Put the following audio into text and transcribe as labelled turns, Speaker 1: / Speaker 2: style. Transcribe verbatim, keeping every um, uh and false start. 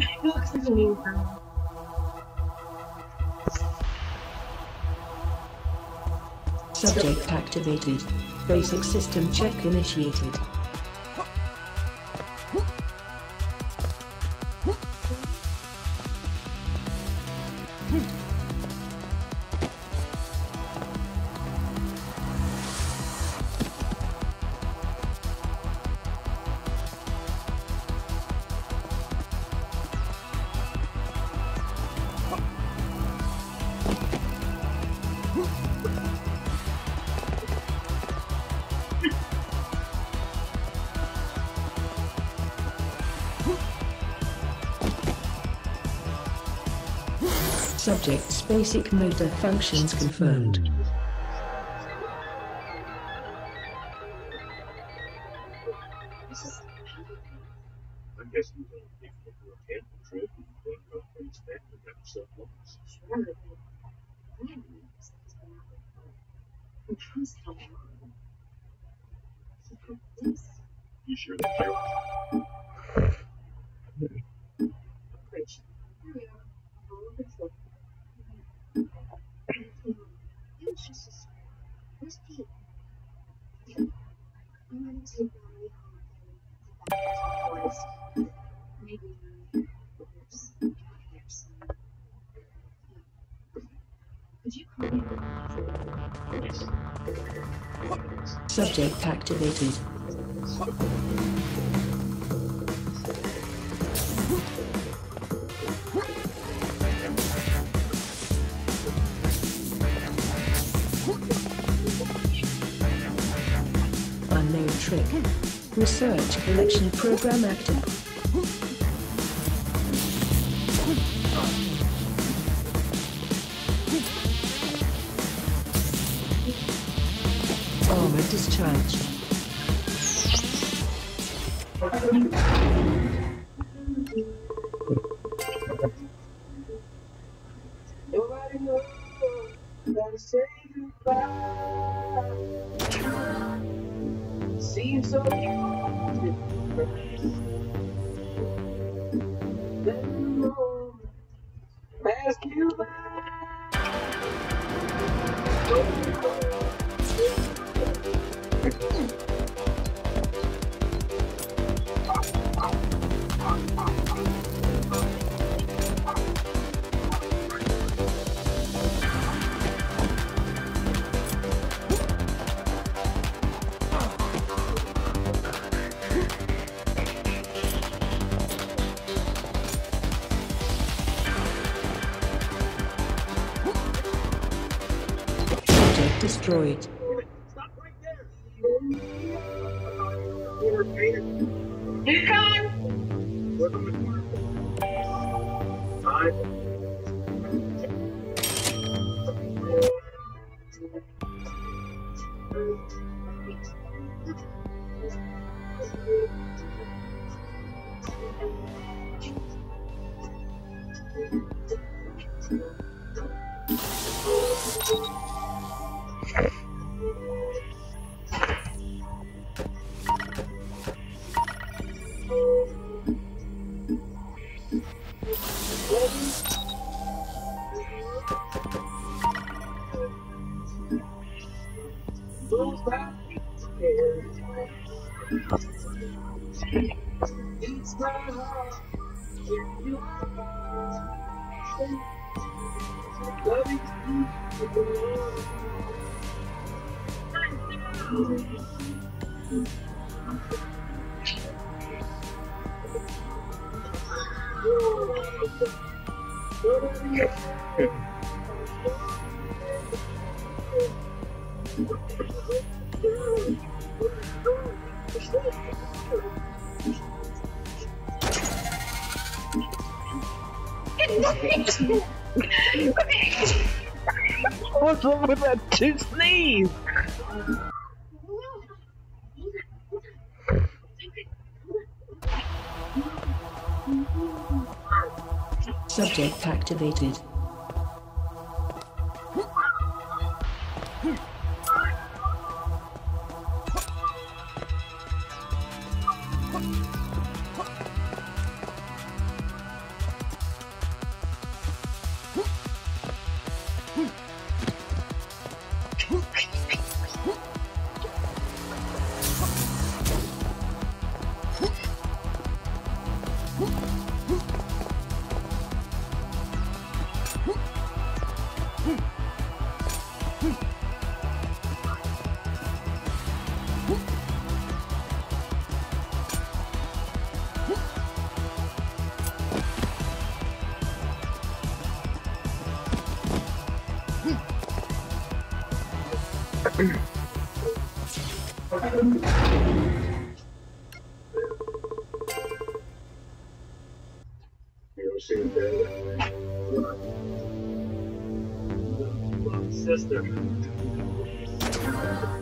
Speaker 1: Subject activated. Basic system check initiated. Subject's basic motor functions confirmed.
Speaker 2: You sure that you're
Speaker 1: Subject activated. Unknown trick. Research collection program active. Armor discharged.
Speaker 3: Nobody knows how to say goodbye. Seems so easy. Then the moment pass you by.
Speaker 1: Destroyed.
Speaker 3: Stop right there. You're coming. Look on the corner. Five. It's my heart. If you are loving
Speaker 4: What's wrong with that to sneeze?
Speaker 1: Subject activated.
Speaker 3: Sister.